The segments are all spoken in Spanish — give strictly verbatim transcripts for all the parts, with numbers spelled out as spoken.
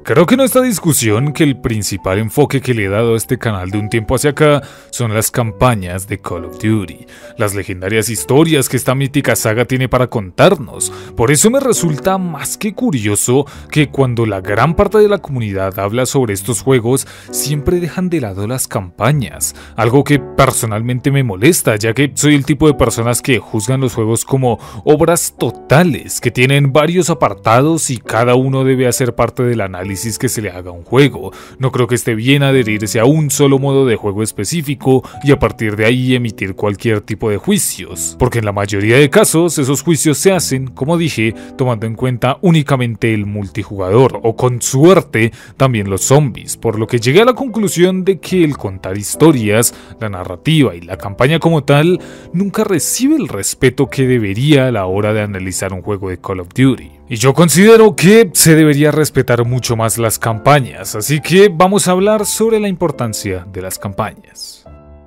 Creo que no está discusión que el principal enfoque que le he dado a este canal de un tiempo hacia acá son las campañas de Call of Duty, las legendarias historias que esta mítica saga tiene para contarnos. Por eso me resulta más que curioso que cuando la gran parte de la comunidad habla sobre estos juegos, siempre dejan de lado las campañas, algo que personalmente me molesta, ya que soy el tipo de personas que juzgan los juegos como obras totales, que tienen varios apartados y cada uno debe hacer parte del análisis que se le haga a un juego. No creo que esté bien adherirse a un solo modo de juego específico y a partir de ahí emitir cualquier tipo de juicios, porque en la mayoría de casos esos juicios se hacen, como dije, tomando en cuenta únicamente el multijugador o con suerte también los zombies, por lo que llegué a la conclusión de que el contar historias, la narrativa y la campaña como tal nunca recibe el respeto que debería a la hora de analizar un juego de Call of Duty. Y yo considero que se debería respetar mucho más las campañas, así que vamos a hablar sobre la importancia de las campañas.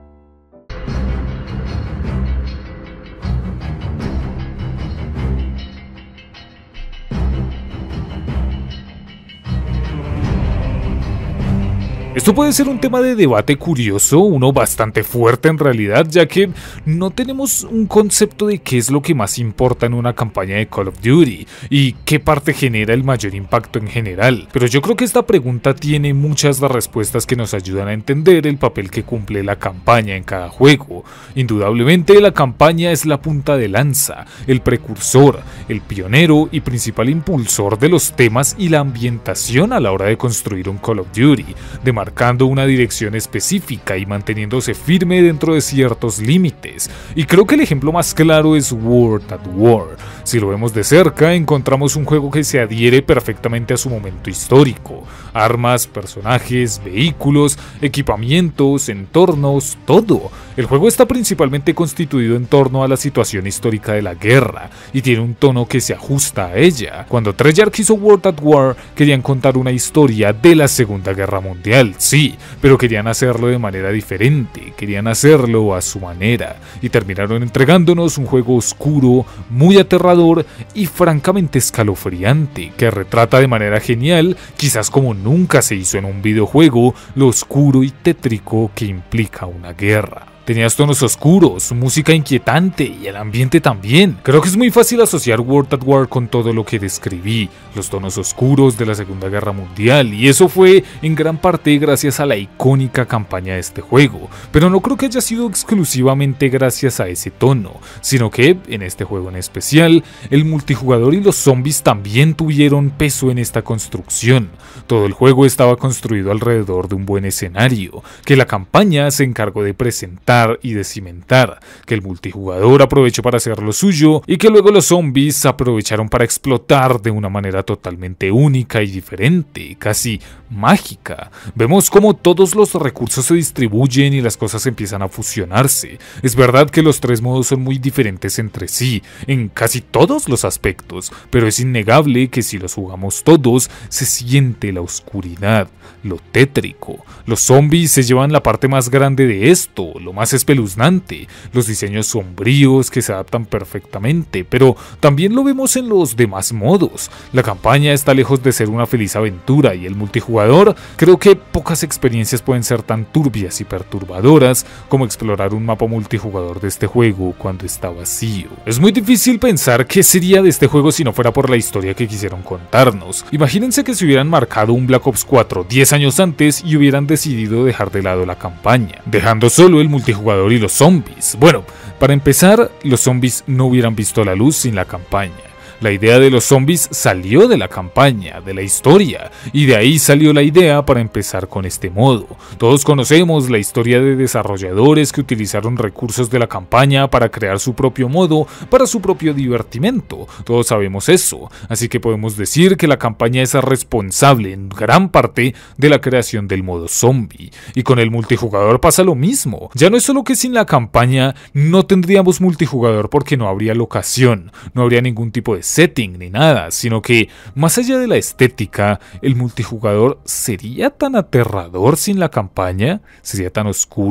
Esto puede ser un tema de debate curioso, uno bastante fuerte en realidad, ya que no tenemos un concepto de qué es lo que más importa en una campaña de Call of Duty y qué parte genera el mayor impacto en general. Pero yo creo que esta pregunta tiene muchas respuestas que nos ayudan a entender el papel que cumple la campaña en cada juego. Indudablemente la campaña es la punta de lanza, el precursor, el pionero y principal impulsor de los temas y la ambientación a la hora de construir un Call of Duty, de marcando una dirección específica y manteniéndose firme dentro de ciertos límites. Y creo que el ejemplo más claro es World at War. Si lo vemos de cerca, encontramos un juego que se adhiere perfectamente a su momento histórico. Armas, personajes, vehículos, equipamientos, entornos, todo. El juego está principalmente constituido en torno a la situación histórica de la guerra y tiene un tono que se ajusta a ella. Cuando Treyarch hizo World at War, querían contar una historia de la Segunda Guerra Mundial, sí, pero querían hacerlo de manera diferente, querían hacerlo a su manera, y terminaron entregándonos un juego oscuro, muy aterrador y francamente escalofriante, que retrata de manera genial, quizás como nunca se hizo en un videojuego, lo oscuro y tétrico que implica una guerra. Tenías tonos oscuros, música inquietante y el ambiente también. Creo que es muy fácil asociar World at War con todo lo que describí, los tonos oscuros de la Segunda Guerra Mundial, y eso fue en gran parte gracias a la icónica campaña de este juego. Pero no creo que haya sido exclusivamente gracias a ese tono, sino que, en este juego en especial, el multijugador y los zombies también tuvieron peso en esta construcción. Todo el juego estaba construido alrededor de un buen escenario, que la campaña se encargó de presentar y de cimentar, que el multijugador aprovechó para hacer lo suyo y que luego los zombies aprovecharon para explotar de una manera totalmente única y diferente, casi mágica. Vemos cómo todos los recursos se distribuyen y las cosas empiezan a fusionarse. Es verdad que los tres modos son muy diferentes entre sí, en casi todos los aspectos, pero es innegable que si los jugamos todos, se siente la oscuridad, lo tétrico. Los zombies se llevan la parte más grande de esto, lo más espeluznante, los diseños sombríos que se adaptan perfectamente, pero también lo vemos en los demás modos. La campaña está lejos de ser una feliz aventura y el multijugador, creo que pocas experiencias pueden ser tan turbias y perturbadoras como explorar un mapa multijugador de este juego cuando está vacío. Es muy difícil pensar qué sería de este juego si no fuera por la historia que quisieron contarnos. Imagínense que se hubieran marcado un Black Ops cuatro diez años antes y hubieran decidido dejar de lado la campaña, dejando solo el multijugador y los zombies. Bueno, para empezar, los zombies no hubieran visto la luz sin la campaña. La idea de los zombies salió de la campaña, de la historia, y de ahí salió la idea para empezar con este modo. Todos conocemos la historia de desarrolladores que utilizaron recursos de la campaña para crear su propio modo, para su propio divertimento. Todos sabemos eso, así que podemos decir que la campaña es responsable en gran parte de la creación del modo zombie. Y con el multijugador pasa lo mismo. Ya no es solo que sin la campaña no tendríamos multijugador porque no habría locación, no habría ningún tipo de setting ni nada, sino que más allá de la estética, el multijugador sería tan aterrador sin la campaña, sería tan oscuro,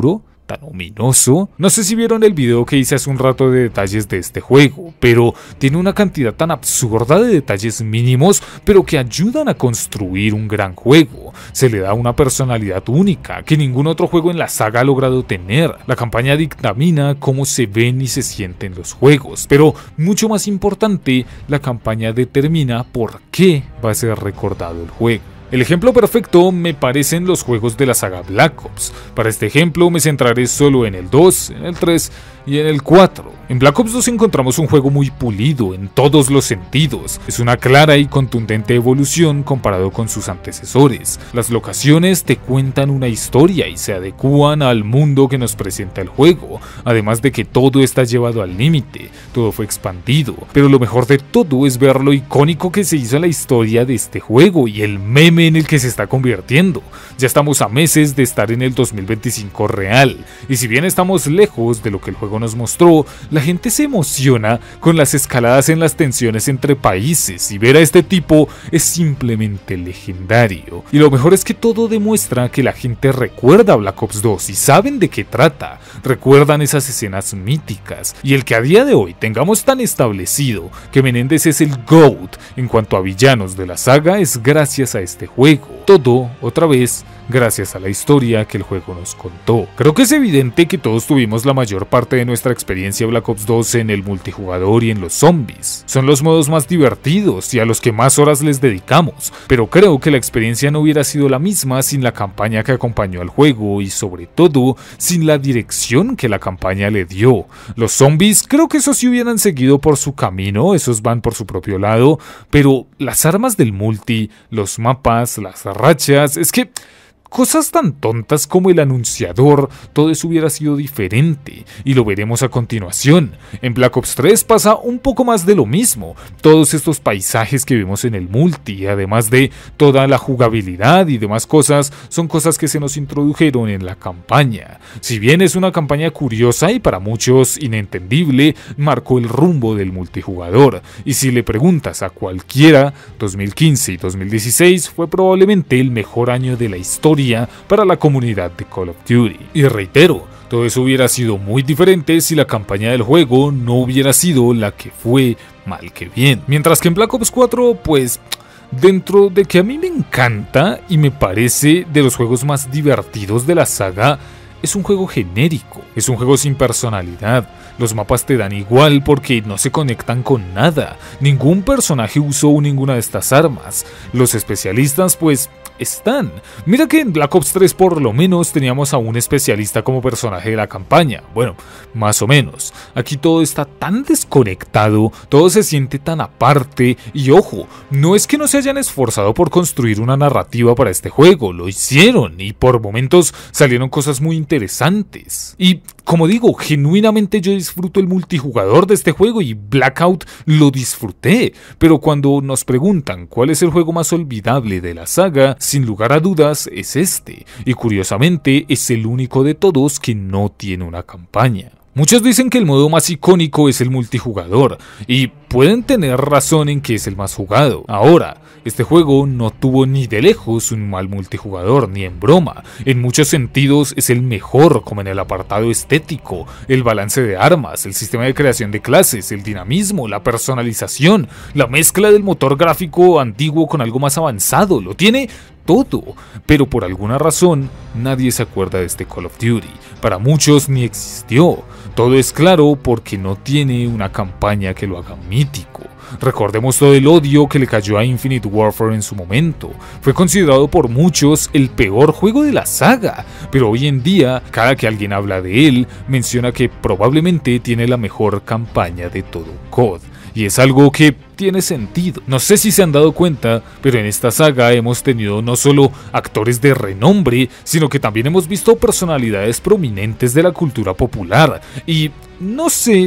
tan ominoso. No sé si vieron el video que hice hace un rato de detalles de este juego, pero tiene una cantidad tan absurda de detalles mínimos, pero que ayudan a construir un gran juego. Se le da una personalidad única que ningún otro juego en la saga ha logrado tener. La campaña dictamina cómo se ven y se sienten los juegos, pero mucho más importante, la campaña determina por qué va a ser recordado el juego. El ejemplo perfecto me parecen los juegos de la saga Black Ops. Para este ejemplo me centraré solo en el dos, en el tres y en el cuatro. En Black Ops dos encontramos un juego muy pulido en todos los sentidos. Es una clara y contundente evolución comparado con sus antecesores. Las locaciones te cuentan una historia y se adecúan al mundo que nos presenta el juego, además de que todo está llevado al límite, todo fue expandido. Pero lo mejor de todo es ver lo icónico que se hizo en la historia de este juego y el meme en el que se está convirtiendo. Ya estamos a meses de estar en el dos mil veinticinco real, y si bien estamos lejos de lo que el juego nos mostró, la gente se emociona con las escaladas en las tensiones entre países, y ver a este tipo es simplemente legendario. Y lo mejor es que todo demuestra que la gente recuerda Black Ops dos y saben de qué trata, recuerdan esas escenas míticas, y el que a día de hoy tengamos tan establecido que Menéndez es el GOAT en cuanto a villanos de la saga es gracias a este juego. Todo, otra vez, gracias a la historia que el juego nos contó. Creo que es evidente que todos tuvimos la mayor parte de nuestra experiencia Black Ops dos en el multijugador y en los zombies. Son los modos más divertidos y a los que más horas les dedicamos, pero creo que la experiencia no hubiera sido la misma sin la campaña que acompañó al juego y sobre todo sin la dirección que la campaña le dio. Los zombies creo que esos sí hubieran seguido por su camino, esos van por su propio lado, pero las armas del multi, los mapas, las rachas, es que cosas tan tontas como el anunciador, todo eso hubiera sido diferente, y lo veremos a continuación. En Black Ops tres pasa un poco más de lo mismo, todos estos paisajes que vemos en el multi, además de toda la jugabilidad y demás cosas, son cosas que se nos introdujeron en la campaña. Si bien es una campaña curiosa y para muchos inentendible, marcó el rumbo del multijugador, y si le preguntas a cualquiera, dos mil quince y dos mil dieciséis fue probablemente el mejor año de la historia para la comunidad de Call of Duty. Y reitero, todo eso hubiera sido muy diferente si la campaña del juego no hubiera sido la que fue, mal que bien. Mientras que en Black Ops cuatro, pues, dentro de que a mí me encanta y me parece de los juegos más divertidos de la saga, es un juego genérico, es un juego sin personalidad. Los mapas te dan igual porque no se conectan con nada. Ningún personaje usó ninguna de estas armas. Los especialistas, pues, están. Mira que en Black Ops tres por lo menos teníamos a un especialista como personaje de la campaña. Bueno, más o menos. Aquí todo está tan desconectado, todo se siente tan aparte, y ojo, no es que no se hayan esforzado por construir una narrativa para este juego, lo hicieron y por momentos salieron cosas muy interesantes. Y como digo, genuinamente yo disfruto el multijugador de este juego y Blackout lo disfruté, pero cuando nos preguntan cuál es el juego más olvidable de la saga, sin lugar a dudas es este, y curiosamente es el único de todos que no tiene una campaña. Muchos dicen que el modo más icónico es el multijugador, y pueden tener razón en que es el más jugado. Ahora, este juego no tuvo ni de lejos un mal multijugador, ni en broma. En muchos sentidos es el mejor, como en el apartado estético, el balance de armas, el sistema de creación de clases, el dinamismo, la personalización, la mezcla del motor gráfico antiguo con algo más avanzado, lo tiene todo, pero por alguna razón nadie se acuerda de este Call of Duty. Para muchos ni existió. Todo es claro porque no tiene una campaña que lo haga mítico. Recordemos todo el odio que le cayó a Infinite Warfare en su momento. Fue considerado por muchos el peor juego de la saga, pero hoy en día, cada que alguien habla de él, menciona que probablemente tiene la mejor campaña de todo C O D. Y es algo que tiene sentido. No sé si se han dado cuenta, pero en esta saga hemos tenido no solo actores de renombre, sino que también hemos visto personalidades prominentes de la cultura popular. Y no sé,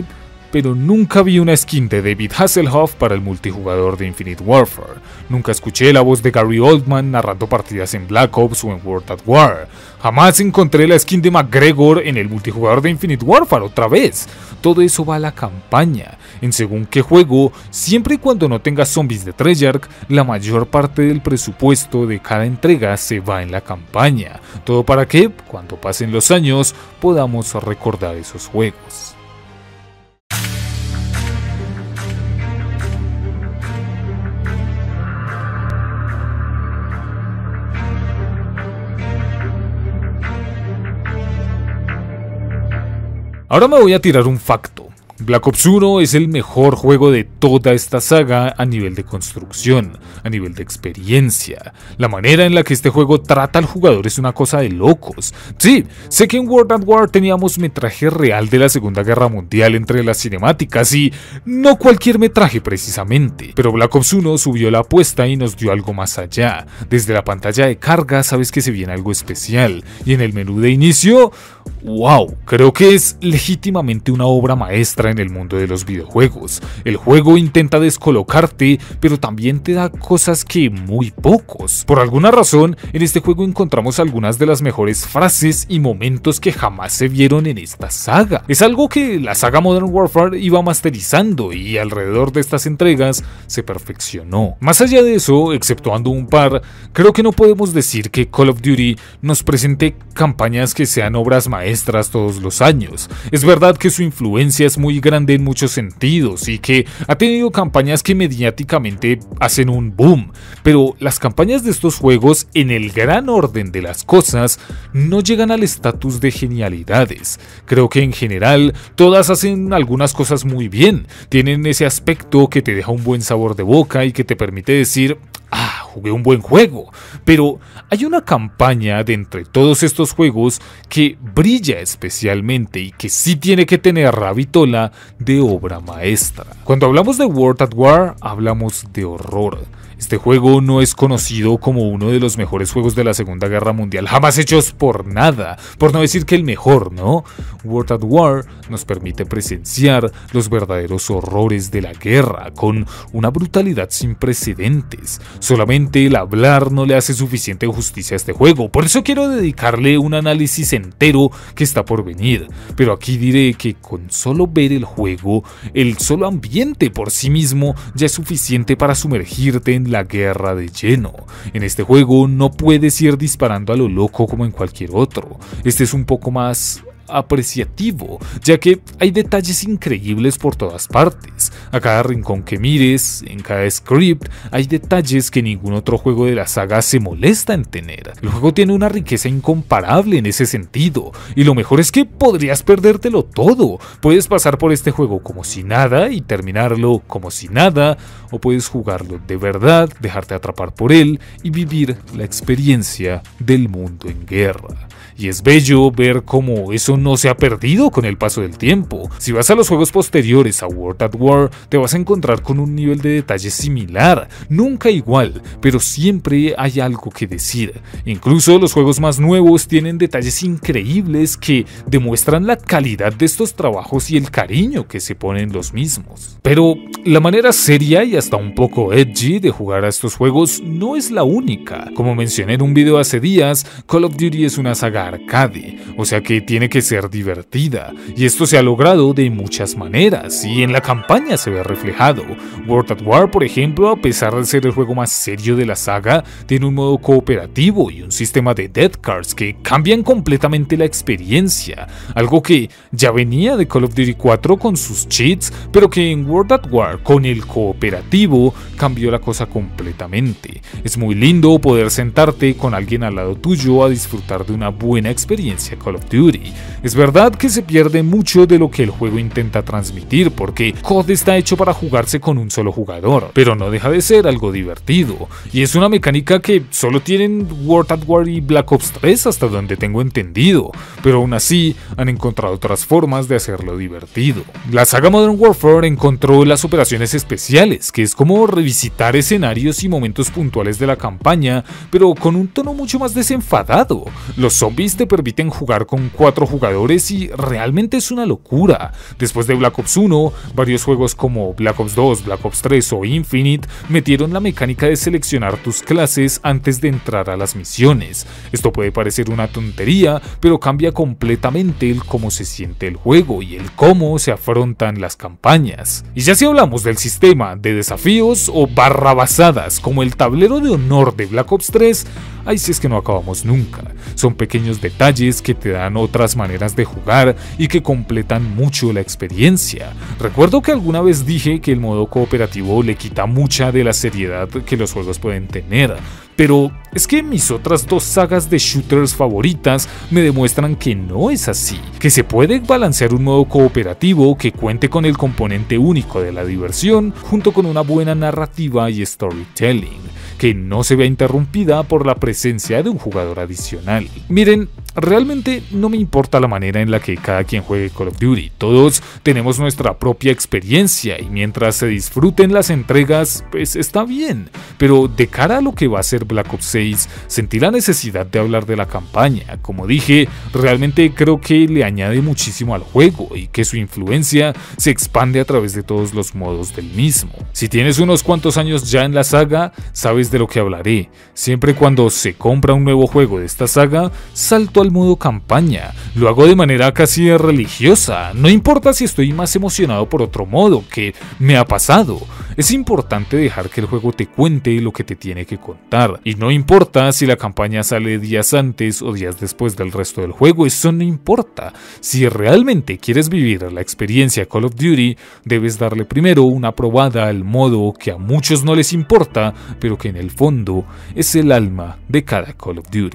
pero nunca vi una skin de David Hasselhoff para el multijugador de Infinite Warfare. Nunca escuché la voz de Gary Oldman narrando partidas en Black Ops o en World at War. Jamás encontré la skin de McGregor en el multijugador de Infinite Warfare otra vez. Todo eso va a la campaña. En según qué juego, siempre y cuando no tengas zombies de Treyarch, la mayor parte del presupuesto de cada entrega se va en la campaña. Todo para que, cuando pasen los años, podamos recordar esos juegos. Ahora me voy a tirar un facto. Black Ops uno es el mejor juego de toda esta saga a nivel de construcción, a nivel de experiencia. La manera en la que este juego trata al jugador es una cosa de locos. Sí, sé que en World at War teníamos metraje real de la Segunda Guerra Mundial entre las cinemáticas y no cualquier metraje precisamente, pero Black Ops uno subió la apuesta y nos dio algo más allá. Desde la pantalla de carga sabes que se viene algo especial y en el menú de inicio, wow, creo que es legítimamente una obra maestra en el mundo de los videojuegos. El juego intenta descolocarte, pero también te da cosas que muy pocos. Por alguna razón, en este juego encontramos algunas de las mejores frases y momentos que jamás se vieron en esta saga. Es algo que la saga Modern Warfare iba masterizando y alrededor de estas entregas se perfeccionó. Más allá de eso, exceptuando un par, creo que no podemos decir que Call of Duty nos presente campañas que sean obras maestras todos los años. Es verdad que su influencia es muy grande en muchos sentidos y que ha tenido campañas que mediáticamente hacen un boom, pero las campañas de estos juegos, en el gran orden de las cosas, no llegan al estatus de genialidades. Creo que en general todas hacen algunas cosas muy bien, tienen ese aspecto que te deja un buen sabor de boca y que te permite decir: ah, jugué un buen juego. Pero hay una campaña de entre todos estos juegos que brilla especialmente y que sí tiene que tener la vitola de obra maestra. Cuando hablamos de World at War, hablamos de horror. Este juego no es conocido como uno de los mejores juegos de la Segunda Guerra Mundial jamás hechos por nada, por no decir que el mejor, ¿no? World at War nos permite presenciar los verdaderos horrores de la guerra, con una brutalidad sin precedentes. Solamente el hablar no le hace suficiente justicia a este juego, por eso quiero dedicarle un análisis entero que está por venir. Pero aquí diré que con solo ver el juego, el solo ambiente por sí mismo ya es suficiente para sumergirte en la guerra de lleno. En este juego no puedes ir disparando a lo loco como en cualquier otro. Este es un poco más apreciativo, ya que hay detalles increíbles por todas partes. A cada rincón que mires, en cada script, hay detalles que ningún otro juego de la saga se molesta en tener. El juego tiene una riqueza incomparable en ese sentido, y lo mejor es que podrías perdértelo todo. Puedes pasar por este juego como si nada y terminarlo como si nada, o puedes jugarlo de verdad, dejarte atrapar por él y vivir la experiencia del mundo en guerra. Y es bello ver cómo eso no se ha perdido con el paso del tiempo. Si vas a los juegos posteriores a World at War, te vas a encontrar con un nivel de detalle similar, nunca igual, pero siempre hay algo que decir. Incluso los juegos más nuevos tienen detalles increíbles que demuestran la calidad de estos trabajos y el cariño que se ponen los mismos. Pero la manera seria y hasta un poco edgy de jugar a estos juegos no es la única. Como mencioné en un video hace días, Call of Duty es una saga arcade, o sea que tiene que ser divertida, y esto se ha logrado de muchas maneras, y en la campaña se ve reflejado. World at War, por ejemplo, a pesar de ser el juego más serio de la saga, tiene un modo cooperativo y un sistema de death cards que cambian completamente la experiencia, algo que ya venía de Call of Duty cuatro con sus cheats, pero que en World at War con el cooperativo cambió la cosa completamente. Es muy lindo poder sentarte con alguien al lado tuyo a disfrutar de una buena experiencia Call of Duty. Es verdad que se pierde mucho de lo que el juego intenta transmitir, porque C O D está hecho para jugarse con un solo jugador, pero no deja de ser algo divertido, y es una mecánica que solo tienen World at War y Black Ops tres hasta donde tengo entendido, pero aún así han encontrado otras formas de hacerlo divertido. La saga Modern Warfare encontró las operaciones especiales, que es como revisitar escenarios y momentos puntuales de la campaña, pero con un tono mucho más desenfadado. Los zombies zombies te permiten jugar con cuatro jugadores y realmente es una locura. Después de Black Ops uno, varios juegos como Black Ops dos, Black Ops tres o Infinite metieron la mecánica de seleccionar tus clases antes de entrar a las misiones. Esto puede parecer una tontería, pero cambia completamente el cómo se siente el juego y el cómo se afrontan las campañas. Y ya si hablamos del sistema de desafíos o barrabasadas como el tablero de honor de Black Ops tres, ahí sí es que no acabamos nunca. Son pequeños detalles que te dan otras maneras de jugar y que completan mucho la experiencia. Recuerdo que alguna vez dije que el modo cooperativo le quita mucha de la seriedad que los juegos pueden tener, pero es que mis otras dos sagas de shooters favoritas me demuestran que no es así, que se puede balancear un modo cooperativo que cuente con el componente único de la diversión junto con una buena narrativa y storytelling, que no se vea interrumpida por la presencia de un jugador adicional. Miren, realmente no me importa la manera en la que cada quien juegue Call of Duty, todos tenemos nuestra propia experiencia y mientras se disfruten las entregas, pues está bien, pero de cara a lo que va a ser Black Ops seis, sentí la necesidad de hablar de la campaña. Como dije, realmente creo que le añade muchísimo al juego y que su influencia se expande a través de todos los modos del mismo. Si tienes unos cuantos años ya en la saga, sabes de lo que hablaré. Siempre cuando se compra un nuevo juego de esta saga, salto al modo campaña. Lo hago de manera casi religiosa. No importa si estoy más emocionado por otro modo, que me ha pasado. Es importante dejar que el juego te cuente lo que te tiene que contar. Y no importa si la campaña sale días antes o días después del resto del juego, eso no importa. Si realmente quieres vivir la experiencia Call of Duty, debes darle primero una probada al modo que a muchos no les importa, pero que en el fondo es el alma de cada Call of Duty.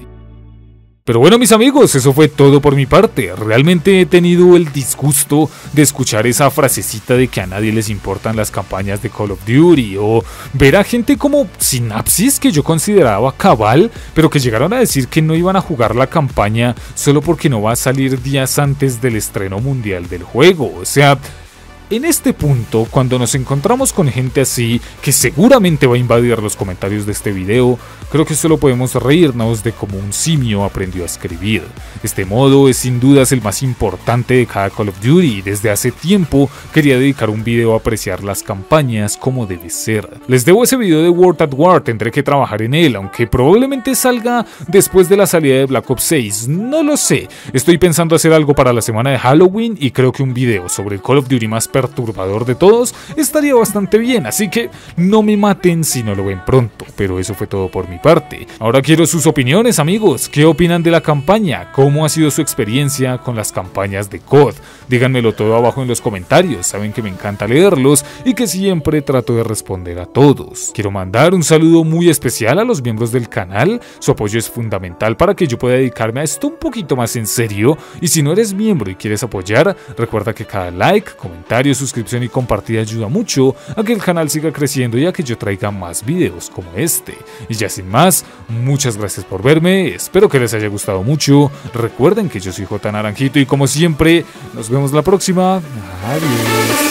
Pero bueno, mis amigos, eso fue todo por mi parte. Realmente he tenido el disgusto de escuchar esa frasecita de que a nadie les importan las campañas de Call of Duty, o ver a gente como Synapsis, que yo consideraba cabal, pero que llegaron a decir que no iban a jugar la campaña solo porque no va a salir días antes del estreno mundial del juego. O sea, en este punto, cuando nos encontramos con gente así, que seguramente va a invadir los comentarios de este video, creo que solo podemos reírnos de cómo un simio aprendió a escribir. Este modo es sin dudas el más importante de cada Call of Duty y desde hace tiempo quería dedicar un video a apreciar las campañas como debe ser. Les debo ese video de World at War, tendré que trabajar en él, aunque probablemente salga después de la salida de Black Ops seis, no lo sé. Estoy pensando hacer algo para la semana de Halloween y creo que un video sobre el Call of Duty más perturbador de todos estaría bastante bien, así que no me maten si no lo ven pronto. Pero eso fue todo por mi parte. Ahora quiero sus opiniones, amigos. ¿Qué opinan de la campaña? ¿Cómo ha sido su experiencia con las campañas de C O D? Díganmelo todo abajo en los comentarios, saben que me encanta leerlos y que siempre trato de responder a todos. Quiero mandar un saludo muy especial a los miembros del canal, su apoyo es fundamental para que yo pueda dedicarme a esto un poquito más en serio, y si no eres miembro y quieres apoyar, recuerda que cada like, comentario, suscripción y compartida ayuda mucho a que el canal siga creciendo y a que yo traiga más videos como este. Y ya sin más, muchas gracias por verme, espero que les haya gustado mucho, recuerden que yo soy J Naranjito y como siempre, nos vemos la próxima, adiós.